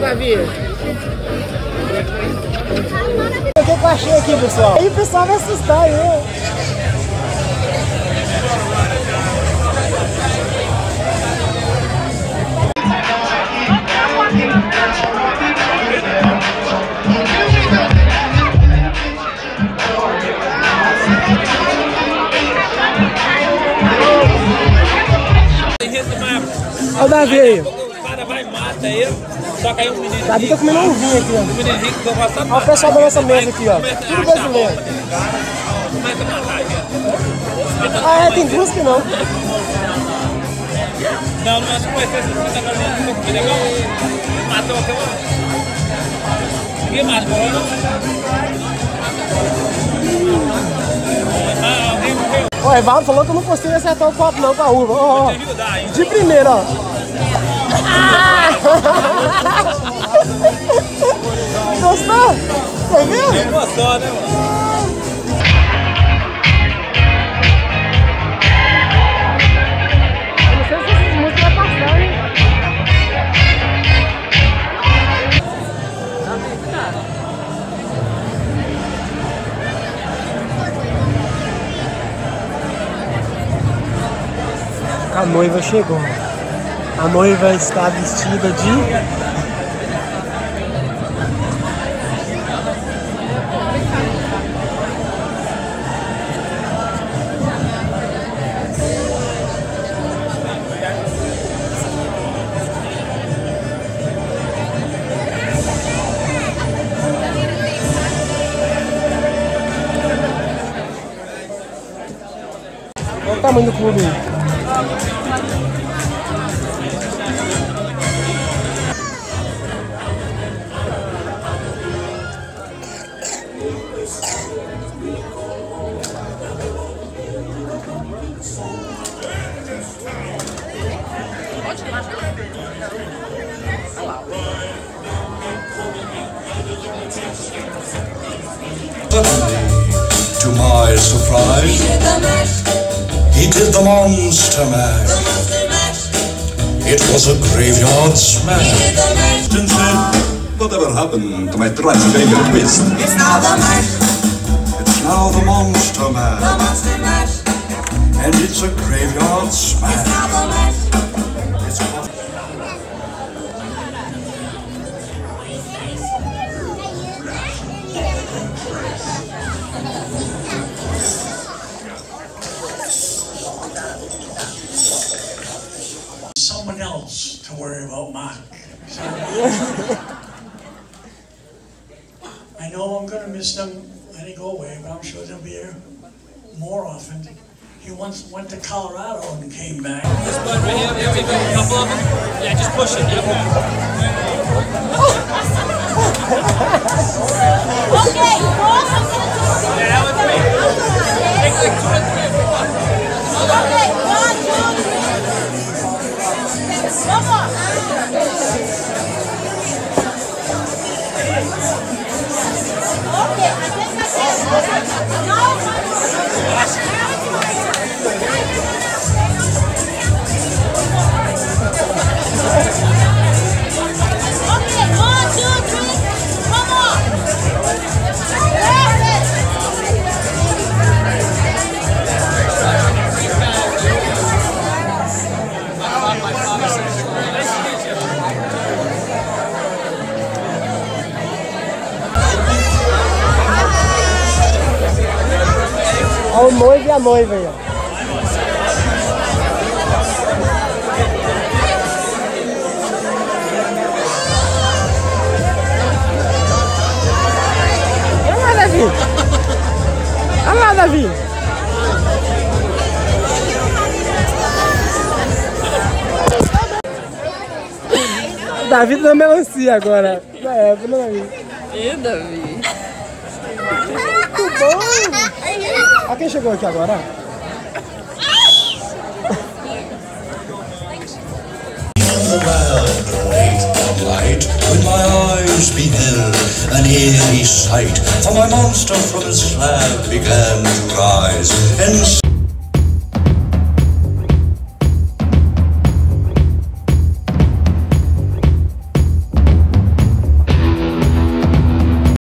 Davi? O que eu achei aqui, pessoal? Aí o pessoal vai assustar aí. Olha o Davi aí. O cara vai e mata ele, só que aí um menino. Davi tá comendo um vinho aqui, ó. Um menino que eu gosto. Olha o pessoal da nossa mesa aqui, ó. Tudo brasileiro. Começa a matar ele. Ah, é, tem duas que não. Não, mas se conhecer esse filho, agora não é legal. Matou até uma. Ninguém matou, não? Alguém morreu. Ó, Evaldo falou que eu não consigo acertar o copo não com a uva. Ó, de primeira, ó. Gostou? Foi mesmo? Gostou, né, mano? Eu não sei se essas músicas vão passar, hein? A noiva chegou. A noiva está vestida de... Olha o tamanho do clube aí. To my surprise, he did the monster mash. It was a graveyard smash. And said, whatever happened to my Transylvania twist? It's now the mash. It's now the monster mash. The monster mash. And it's a graveyard smash. It's now the mash. It's called someone else to worry about Mark. I know I'm going to miss them when they go away, but I'm sure they'll be here more often. He once went to Colorado and came back. This one right here, there we go, a couple of them. Yeah, just push it. Yep. Okay, boss, I'm going to do it. Yeah, that was great. Take like 2 or 3 or 4. Okay, 1, 2, 3. Come on. Okay, I think I can. Now, okay, 1, 2, 3. Come on. Olha o noivo e a noiva aí, ó. Olha lá, Davi. Olha lá, Davi. Davi da melancia agora. Na época, né, Davi? E Davi? Muito bom! Olha quem chegou aqui agora. light, when my eyes beheld an eerie sight, for my monster from his slab began to rise, and